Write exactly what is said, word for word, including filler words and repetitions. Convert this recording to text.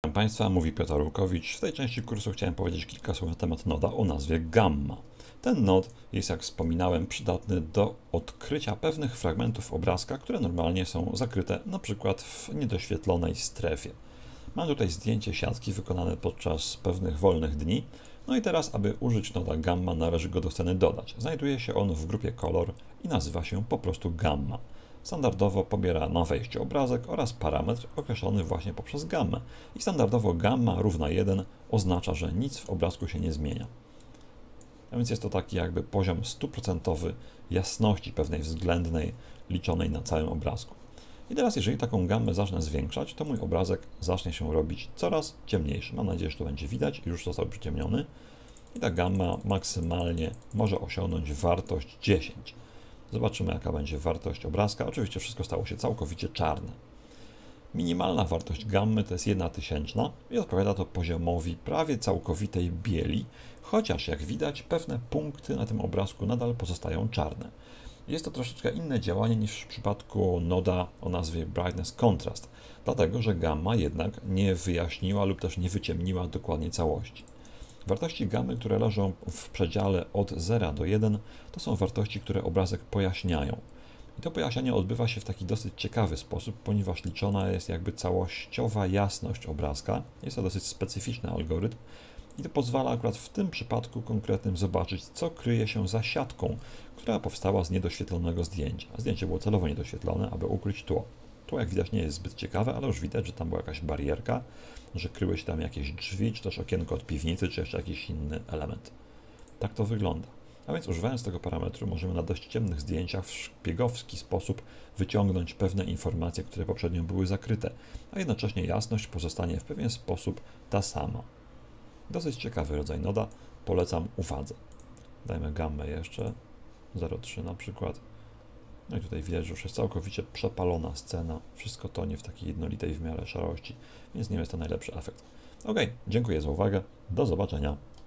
Witam Państwa, mówi Piotr Łukowicz. W tej części kursu chciałem powiedzieć kilka słów na temat noda o nazwie gamma. Ten nod jest, jak wspominałem, przydatny do odkrycia pewnych fragmentów obrazka, które normalnie są zakryte na przykład w niedoświetlonej strefie. Mam tutaj zdjęcie siatki wykonane podczas pewnych wolnych dni. No i teraz, aby użyć noda gamma, należy go do sceny dodać. Znajduje się on w grupie kolor i nazywa się po prostu gamma. Standardowo pobiera na wejściu obrazek oraz parametr określony właśnie poprzez gammę. I standardowo gamma równa jeden oznacza, że nic w obrazku się nie zmienia. A więc jest to taki jakby poziom stuprocentowy jasności pewnej względnej, liczonej na całym obrazku. I teraz, jeżeli taką gammę zacznę zwiększać, to mój obrazek zacznie się robić coraz ciemniejszy. Mam nadzieję, że to będzie widać, już został przyciemniony. I ta gamma maksymalnie może osiągnąć wartość dziesięć. Zobaczymy, jaka będzie wartość obrazka. Oczywiście wszystko stało się całkowicie czarne. Minimalna wartość gammy to jest jedna tysięczna i odpowiada to poziomowi prawie całkowitej bieli, chociaż jak widać pewne punkty na tym obrazku nadal pozostają czarne. Jest to troszeczkę inne działanie niż w przypadku noda o nazwie Brightness Contrast, dlatego że gamma jednak nie wyjaśniła lub też nie wyciemniła dokładnie całości. Wartości gammy, które leżą w przedziale od zera do jeden, to są wartości, które obrazek pojaśniają. I to pojaśnianie odbywa się w taki dosyć ciekawy sposób, ponieważ liczona jest jakby całościowa jasność obrazka. Jest to dosyć specyficzny algorytm i to pozwala akurat w tym przypadku konkretnym zobaczyć, co kryje się za siatką, która powstała z niedoświetlonego zdjęcia. Zdjęcie było celowo niedoświetlone, aby ukryć tło. Tło, jak widać, nie jest zbyt ciekawe, ale już widać, że tam była jakaś barierka, że kryły się tam jakieś drzwi, czy też okienko od piwnicy, czy jeszcze jakiś inny element. Tak to wygląda. A więc używając tego parametru możemy na dość ciemnych zdjęciach w szpiegowski sposób wyciągnąć pewne informacje, które poprzednio były zakryte, a jednocześnie jasność pozostanie w pewien sposób ta sama. Dosyć ciekawy rodzaj noda, polecam uwadze. Dajmy gammę jeszcze, zero przecinek trzy na przykład. No i tutaj widać, że już jest całkowicie przepalona scena, wszystko tonie w takiej jednolitej w miarę szarości, więc nie jest to najlepszy efekt. Ok, dziękuję za uwagę, do zobaczenia.